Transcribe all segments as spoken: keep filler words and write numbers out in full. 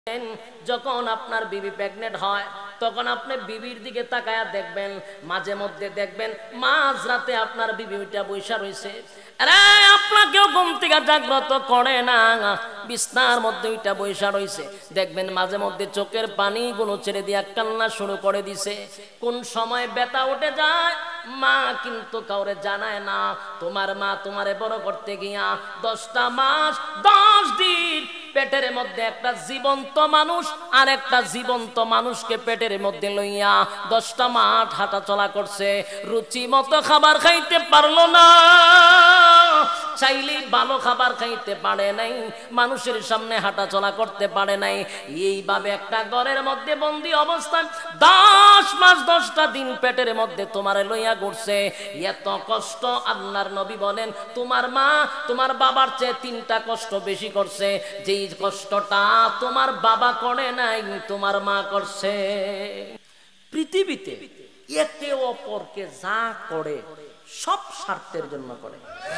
যখন আপনার বিবি প্রেগনেন্ট হয় তখন আপনি বিবির দিকে তাকায়া দেখবেন, মাঝে মধ্যে দেখবেন মাঝরাতে আপনার বিবি ওইটা বৈশা রয়েছে, আরে আপনাকেও ঘুম থেকে জাগ্রত করে না, বিছনার মধ্যে ওইটা বৈশা রয়েছে। দেখবেন মাঝে মধ্যে চোখের পানি গুলো ছেড়ে দিয়া কান্না শুরু করে দিছে। কোন সময় ব্যথা উঠে যায় মা কিন্তু কাউরে জানায় না। তোমার মা তোমারে বড় করতে গিয়া দশটা মাস দশ দিন পেটের মধ্যে একটা জীবন্ত মানুষ আর একটা জীবন্ত মানুষকে পেটের মধ্যে লইয়া দশটা মাস হাঁটা চলা করছে। রুচি মতো খাবার খাইতে পারলো না, চাইলেই ভালো খাবার খাইতে পারে নাই, মানুষের সামনে হাঁটা চলা করতে পারে নাই। এইভাবে একটা ঘরের মধ্যে বন্দি অবস্থায় দশ মাস দশটা দিন পেটের মধ্যে তোমারে লইয়া ঘুরছে। এত কষ্ট আল্লাহর নবী বলেন তোমার মা তোমার বাবার চেয়ে তিনটা কষ্ট বেশি করছে। যেই কষ্টটা তোমার বাবা করে নাই তোমার মা করছে। পৃথিবীতে একে অপরকে যা করে সব স্বার্থের জন্য করে।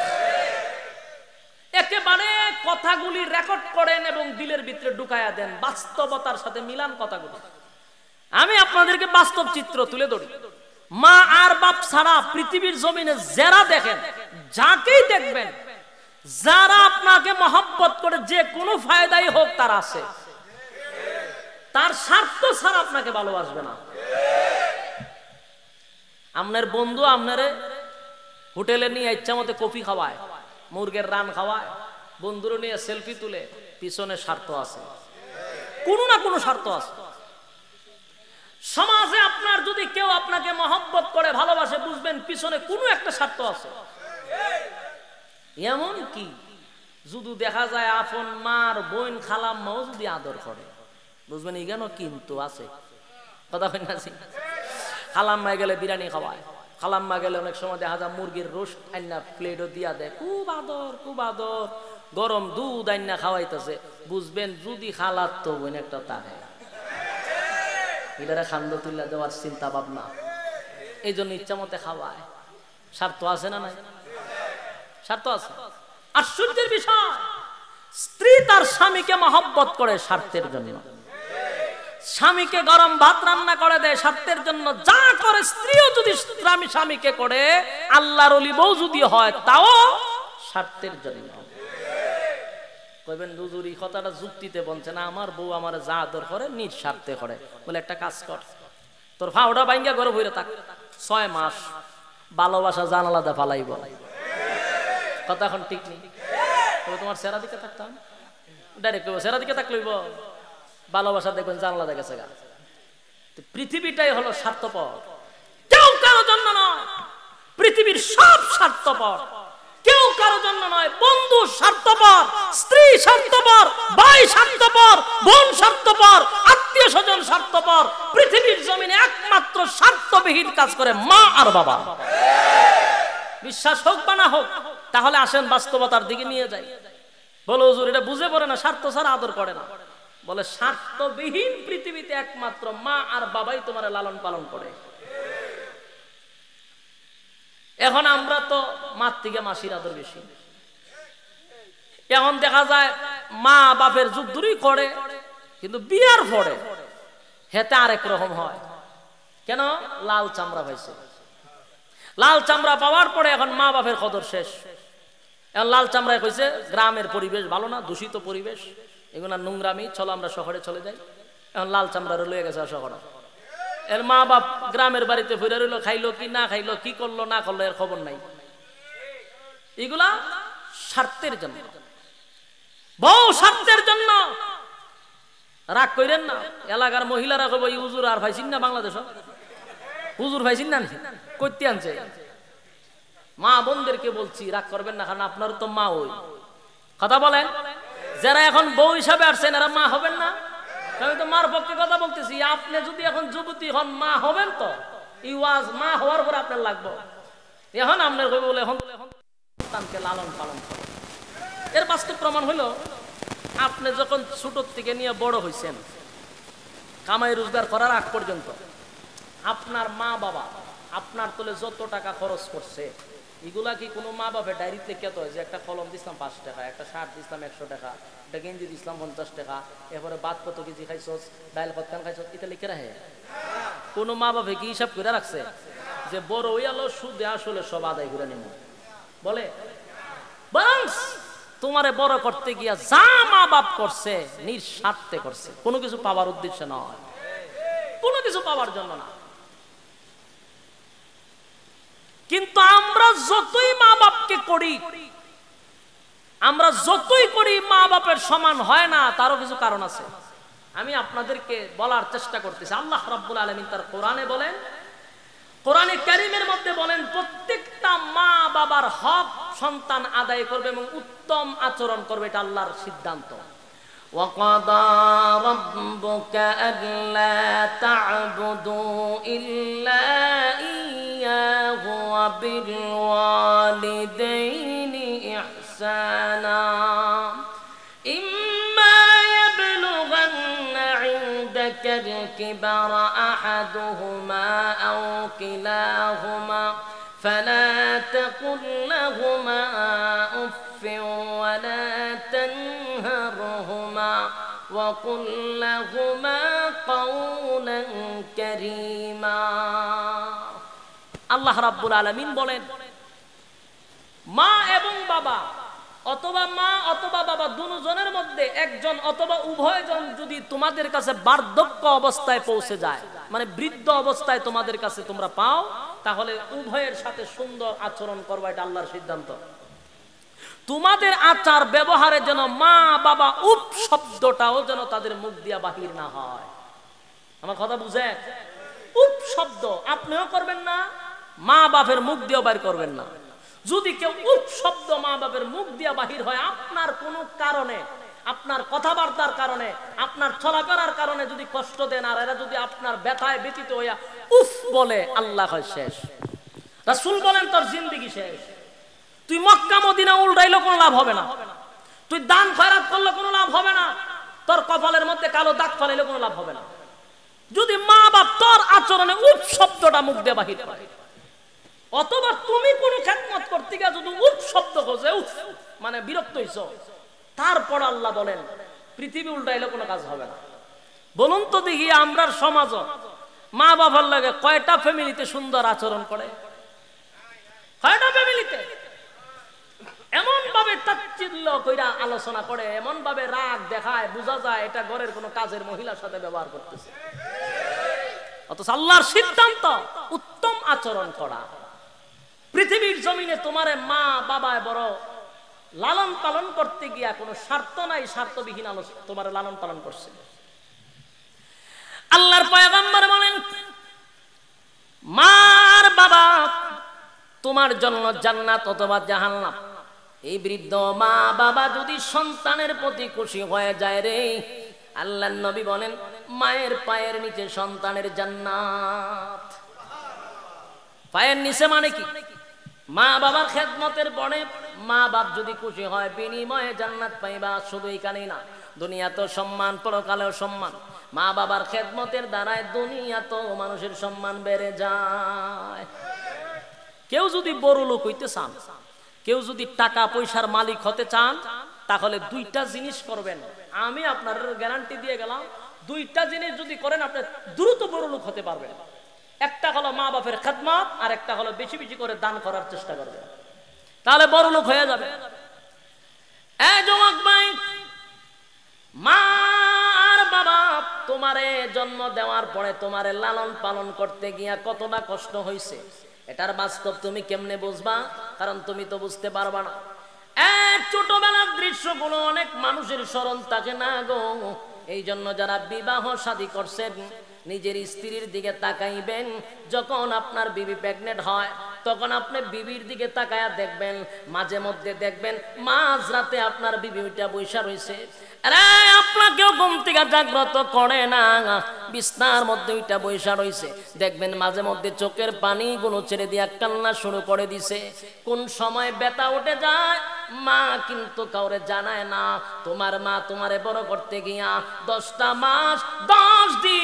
একেবারে কথাগুলি রেকর্ড করেন এবং দিলের ভিতরে ঢুকায়া দেন, বাস্তবতার সাথে মিলান কথাগুলি। আমি আপনাদেরকে বাস্তব চিত্র তুলে ধরি। মা আর বাপ ছাড়া পৃথিবীর জমিনে যারা দেখেন, যাকেই দেখবেন, যারা আপনাকে মহব্বত করে যে কোনো ফায়দাই হোক তার আছে, তার স্বার্থ ছাড়া আপনাকে ভালোবাসবে না। আপনার বন্ধু আপনারে হোটেলে নিয়ে ইচ্ছা মতো কফি খাওয়ায়, মুরগের রান খাওয়ায়, বন্ধুরা নিয়ে সেলফি তুলে, পিছনে স্বার্থ আছে, কোনো না কোনো স্বার্থ আছে। সমাজে আপনার যদি কেউ আপনাকে মহব্বত করে ভালোবাসে, বুঝবেন পিছনে কোনো একটা স্বার্থ আছে। এমন কি যদি দেখা যায় আপন মার বোন খালাম্মাও যদি আদর করে, বুঝবেন এখানেও কিন্তু আছে। কথা হয় না? খালাম্মায় গেলে বিরিয়ানি খাওয়ায়, খালাম্মা গেলে অনেক সময় দেখা যায় মুরগির রোস্ট আইনা প্লেটও দিয়া দেয়, খুব আদর খুব আদর, গরম দুধ আইনা খাওয়াইতেছে। বুঝবেন যদি খালার তো বোন একটা তাহে, এটারে খান্দ তুল্লা দেওয়ার চিন্তা ভাবনা, এই জন্য ইচ্ছা মতে খাওয়ায়। স্বার্থ আছে না নাই? স্বার্থ আছে। আশ্চর্যের বিষয়, স্ত্রী তার স্বামীকে মহব্বত করে স্বার্থের জন্য, স্বামীকে গরম ভাত রান্না করে দেয় স্বার্থের জন্য। যা করে স্ত্রীও যদি স্বামী স্বামীকে করে, আল্লাহর ওলি বউ যদি হয় তাও স্বার্থের জন্য। কইবেন হুজুর এই কথাটা যুক্তিতে বলছে না, আমার বউ আমার যা আদর করে নিজ স্বার্থে করে। বলে একটা কাজ কর, তোর ফাউডা ভাঙ্গা ঘরে বইরে থাক, ছয় মাস ভালোবাসা জানালাদা ফালাইব। কথা এখন ঠিক নেই। তবে তোমার সেরা দিকে থাকতাম, ডাইরেক্ট সেরা দিকে থাকলইব, ভালোবাসা দেখবেন জানলা দেখেছে গা। পৃথিবীটাই হলো স্বার্থপর, কেউ কারো জন্য নয়। পৃথিবীর সব স্বার্থপর, কেউ কারো জন্য নয়। বন্ধু স্বার্থপর, স্ত্রী স্বার্থপর, ভাই স্বার্থপর, বোন স্বার্থপর, আত্মীয় স্বজন স্বার্থপর। পৃথিবীর জমিনে একমাত্র স্বার্থবিহীন কাজ করে মা আর বাবা। বিশ্বাস হোক বা না হোক, তাহলে আসেন বাস্তবতার দিকে নিয়ে যাই। বলো হুজুর এটা বুঝে পড়ে না, স্বার্থ ছাড়া আদর করে না। বলে স্বার্থবিহীন পৃথিবীতে একমাত্র মা আর বাবাই তোমার লালন পালন করে। এখন আমরা তো মার থেকে মাসির আদর বেশি। এখন দেখা যায় মা বাপের যুগ দূরই করে, কিন্তু বিয়ার পরে হেতে আরেক রকম হয়। কেন? লাল চামড়া পাইছে। লাল চামড়া পাওয়ার পরে এখন মা বাপের কদর শেষ। এখন লাল চামড়ায় কইছে গ্রামের পরিবেশ ভালো না, দূষিত পরিবেশ, এগুলো নোংরামি, চলো আমরা শহরে চলে যাই। এখন লাল চামড়া লয়ে গেছে শহরে। এর মা বাপ গ্রামের বাড়িতে ফিরে রইলো, খাইলো কি না খাইলো, কি করলো না করলো এর খবর নাই। এগুলা স্বার্থের জন্য, বউ স্বার্থের জন্য। রাগ কইরেন না, এলাকার মহিলারা কইব এই হুজুর আর ভাইছিন না, বাংলাদেশ হুজুর ভাইছিন না, কইতে আনছে। মা বোনদেরকে বলছি রাগ করবেন না, কারণ আপনারও তো মা। ওই কথা বলেন, যারা এখন বউ হিসাবে আসছেন এরা মা হবেন না? আমি তো মার পক্ষে কথা বলতেছি। আপনি যদি এখন যুবতী হন, মা হবেন তো। এই ওয়াজ মা হওয়ার পর আপনার লাগবে। এখন আপনার কই বলে এখন সন্তানকে লালন পালন করে। এর বাস্তব প্রমাণ হলো, আপনি যখন ছোট থেকে নিয়ে বড় হইছেন, কামাই রোজগার করার আগ পর্যন্ত আপনার মা বাবা আপনার তোলে যত টাকা খরচ করছে, এগুলা কি কোনো মা বাপের ডায়েরিতে লিখে তো যে একটা কলম দিছিলাম পাঁচ টাকা, একটা শার্ট দিছিলাম একশো টাকা, একটা গেঞ্জি দিছিলাম পঞ্চাশ টাকা, এরপরে বাদ কত কেজি খাইছস, ডাইল কতখান খাইছস, এটা লিখে রাখে? কোনো মা বাপে কি হিসাব করে রাখছে যে বড় ওই আলো সুদে আসলে সব আদায় করে নিব? বলে বরং তোমারে বড় করতে গিয়া যা মা বাপ করছে নিঃস্বার্থে করছে, কোনো কিছু পাওয়ার উদ্দেশ্যে নয়, কোনো কিছু পাওয়ার জন্য না। কিন্তু আমরা যতই মা বাপকে করি, আমরা যতই করি মা বাপের সমান হয় না, তারও কিছু কারণ আছে। আমি আপনাদেরকে বলার চেষ্টা করতেছি। আল্লাহ রাব্বুল আলামিন তার কোরআনে বলেন, কোরআনে কারীমের মধ্যে বলেন, প্রত্যেকটা মা বাবার হক সন্তান আদায় করবে এবং উত্তম আচরণ করবে, এটা আল্লাহর সিদ্ধান্ত। وَقَضَى رَبُّكَ أَلَّا تَعْبُدُوا إِلَّا إِيَّاهُ وَبِالْوَالِدَيْنِ إِحْسَانًا إِمَّا يَبْلُغَنَّ عِندَكَ الْكِبَرَ أَحَدُهُمَا أَوْ كِلَاهُمَا فَلَا تَقُل لَّهُمَا أُفٍّ وَلَا تَنْهَرْهُمَا وَقُل لَّهُمَا قَوْلًا كَرِيمًا। আল্লাহ রাব্বুল আলামিন বলেন, মা এবং বাবা অথবা মা অথবা বাবা দুজনের মধ্যে একজন অথবা উভয়জন যদি তোমাদের কাছে বার্ধক্য অবস্থায় পৌঁছে যায়, মানে বৃদ্ধ অবস্থায় তোমাদের কাছে তোমরা পাও, তাহলে উভয়ের সাথে সুন্দর আচরণ করবা, এটা আল্লাহর সিদ্ধান্ত। তোমাদের আচার ব্যবহারে যেন মা বাবা উপ শব্দটাও যেন তাদের মুখ দিয়া বাহির না হয়। আমার কথা বুঝে? উপ শব্দ আপনিও করবেন না, মা বাপের মুখ দিয়েও বাইর করবেন না। যদি কেউ উপ শব্দ মা বাপের মুখ দিয়া বাহির হয়, আপনার কোনো কারণে, আপনার কথাবার্তার কারণে, আপনার চলাফেরার কারণে যদি কষ্ট দেন, আর এরা যদি আপনার ব্যথায় ব্যতীত হইয়া উফ বলে, আল্লাহ হয় শেষ। রাসূল বলেন তোর জিন্দেগি শেষ। তুই মক্কা মদিনা উল্টাইলে কোনো লাভ হবে না, তুই দান খয়রাত করলে কোনো লাভ হবে না, তোর কপালের মধ্যে কালো দাগ ফেলাইলে কোনো লাভ হবে না, যদি মা বাপ তোর আচরণে উফ শব্দটা মুখ দিয়ে বাহির করে। অথবা তুমি কোনো খেদমত করতে গিয়ে যদি উফ শব্দ খোঁজে, উফ মানে বিরক্ত হইছ, তারপর আল্লাহ বলেন পৃথিবী উল্টাইলে কোনো কাজ হবে না। বলুন তো দেখি, আমরার সমাজ মা বাবার লাগে কয়টা ফ্যামিলিতে সুন্দর আচরণ করে? কয়টা ফ্যামিলিতে এমন ভাবে তাচ্ছিল্য কইরা আলোচনা করে, এমন ভাবে রাগ দেখায়, বোঝা যায় এটা ঘরের কোনো কাজের মহিলার সাথে ব্যবহার করতেছে। অথচ আল্লাহর সিদ্ধান্ত উত্তম আচরণ করা। পৃথিবীর জমিনে তোমারে মা বাবায় বড় লালন পালন করতে গিয়া কোনো স্বার্থ নাই, স্বার্থবিহীন তোমার লালন পালন করছে। আল্লাহর পয়গম্বর বলেন, মার বাবা তোমার জন্য জান্নাত অথবা জাহান্নাম। এই বৃদ্ধ মা বাবা যদি সন্তানের প্রতি খুশি হয়ে যায় রে, আল্লাহর নবী বলেন মায়ের পায়ের নিচে সন্তানের জান্নাত। পায়ের নিচে মানে কি? মা বাবার খেদমতের পরে মা বাপ যদি খুশি হয়, বিনিময়ে জান্নাত পাইবা। শুধু এখানেই না, দুনিয়াতেও সম্মান, পরকালেও সম্মান। মা বাবার খেদমতের দ্বারায় দুনিয়াতেও মানুষের সম্মান বেড়ে যায়। কেউ যদি বড় লোক হইতে চান, কেউ যদি টাকা পয়সার মালিক হতে চান, তাহলে দুইটা জিনিস করবেন। আমি আপনার গ্যারান্টি দিয়ে গেলাম, দুইটা জিনিস যদি করেন আপনি দ্রুত বড় লোক হতে পারবেন। একটা হলো মা বাপের খেদমত, আর একটা হলো বেশি বেশি করে দান করার চেষ্টা করবেন, তাহলে বড় লোক হয়ে যাবে। এই যুবক ভাই, মা আর বাবা তোমারে জন্ম দেওয়ার পরে তোমারে লালন পালন করতে গিয়া কতটা কষ্ট হয়েছে, এটার বাস্তব তুমি কেমনে বুঝবা? কারণ তুমি তো বুঝতে পারবা না। এক ছোটবেলার দৃশ্যগুলো অনেক মানুষের স্মরণ থাকে না গো। এই জন্য যারা বিবাহ শাদী করছেন, নিজের স্ত্রীর দিকে তাকাইবেন। যখন আপনার বিবি প্রেগনেন্ট হয়, তখন আপনি বিবির দিকে তাকায়া দেখবেন, মাঝে মধ্যে দেখবেন মাঝরাতে আপনার বিবি ওইটা বৈশা রয়েছে, আরে আপনাকেও ঘুম থেকে জাগ্রত করে না, বিছনার মধ্যে ওইটা বৈশা রয়েছে। দেখবেন মাঝে মধ্যে চোখের পানি গুলো ছেড়ে দিয়ে কান্না শুরু করে দিছে। কোন সময় ব্যথা উঠে যায় মা কিন্তু কাউরে জানায় না। তোমার মা তোমারে বড় করতে গিয়া দশটা মাস দশ দিন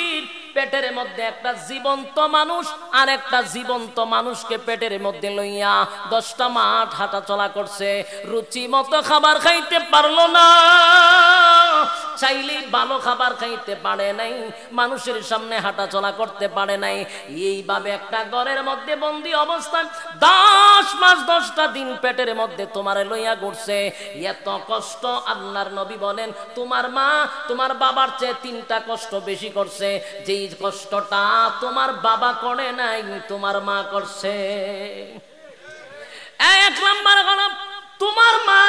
পেটের মধ্যে একটা জীবন্ত মানুষ আর একটা জীবন্ত মানুষকে পেটের মধ্যে লইয়া দশটা মাস হাঁটা চলা করছে, রুচি মতো খাবার খাইতে পারলো না, চাইলেই ভালো খাবার খাইতে পারে নাই, মানুষের সামনে হাঁটা চলা করতে পারে নাই। এইভাবে একটা ঘরের মধ্যে বন্দি অবস্থায় দশ মাস দশটা দিন পেটের মধ্যে তোমারে লইয়া ঘুরছে। এত কষ্ট আল্লাহর নবী বলেন তোমার মা তোমার বাবার চেয়ে তিনটা কষ্ট বেশি করছে, যেই কষ্টটা তোমার বাবা করে নাই তোমার মা করছে। এক নাম্বার হলো তোমার মা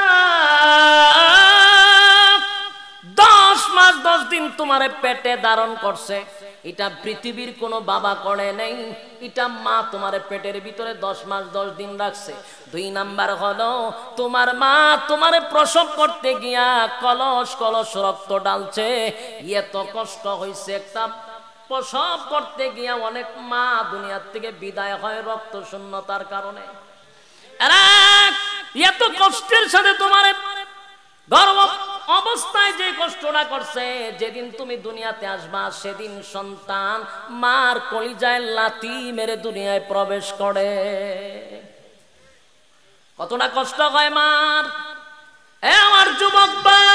দশ মাস দশ দিন তোমার পেটে ধারণ করছে, এটা পৃথিবীর কোনো বাবা করে নাই, এটা মা তোমার পেটের ভিতরে দশ মাস দশ দিন রাখছে। দুই নাম্বার হলো তোমার মা তোমার প্রসব করতে গিয়া কলস কলস রক্ত ডালছে, এত কষ্ট হয়েছে। একটা প্রসব করতে গিয়া অনেক মা দুনিয়ার থেকে বিদায় হয় রক্ত শূন্যতার কারণে। এত কষ্টের সাথে তোমার গর্ভ অবস্থায় যে কষ্টটা করছে, যেদিন তুমি দুনিয়াতে আসবা সেদিন সন্তান মার কলিজায় লাথি মেরে দুনিয়ায় প্রবেশ করে। কতটা কষ্ট হয় মার। এ আমার যুবক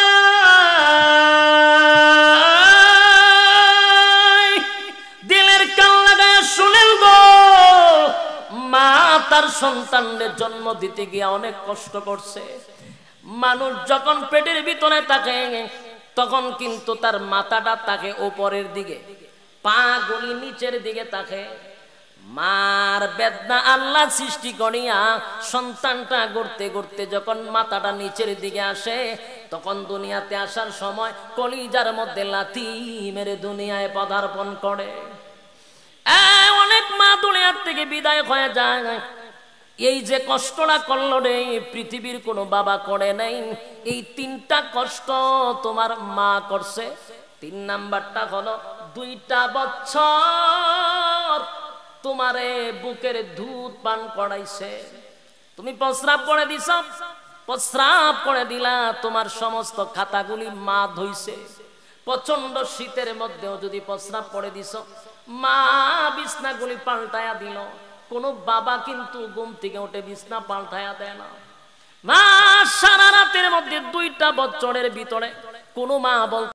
ভাই, দিলের কান লাগায় শুনেন গো, মা তার সন্তানদের জন্ম দিতে গিয়ে অনেক কষ্ট করছে। মানুষ যখন পেটের ভিতরে থাকে তখন কিন্তু তার মাথাটা থাকে উপরের দিকে, পা গুলি নিচের দিকে থাকে। মার বেদনা আল্লাহ সৃষ্টি করিয়া সন্তানটা গড়তে গড়তে যখন মাথাটা নিচের দিকে আসে, তখন দুনিয়াতে আসার সময় কলিজার মধ্যে লাথি মেরে দুনিয়ায় পদার্পণ করে। অনেক মা দুনিয়ার থেকে বিদায় হয়ে যায়। এই যে কষ্টটা করলো রে, পৃথিবীর কোনো বাবা করে নাই। এই তিনটা কষ্ট তোমার মা করছে। তিন নাম্বারটা হলো দুইটা বছর তোমারে বুকের দুধ পান করাইছে। তুমি প্রস্রাব করে দিছ, প্রস্রাব করে দিলা, তোমার সমস্ত খাতাগুলি মা ধুইছে। প্রচন্ড শীতের মধ্যেও যদি প্রস্রাব করে দিছ, মা বিছনাগুলি পাল্টায়া দিল। কোনো বাবা কিন্তু ঘুম থেকে উঠে বিছনা পাল্টায়া দেয় না। মা সারা রাতের মধ্যে দুইটা বছরের ভিতরে কোনো মা বল